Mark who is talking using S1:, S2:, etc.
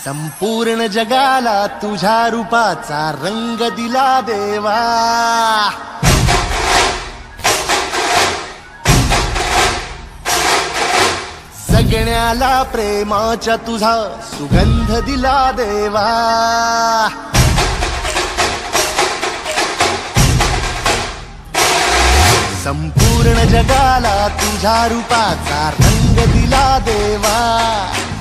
S1: संपूर्ण जगाला तुझ्या रूपाचा रंग दिला देवा। जगण्याला प्रेमाच्या तुझा सुगंध दिला देवा। संपूर्ण जगाला तुझ्या रूपाचा रंग दिला देवा।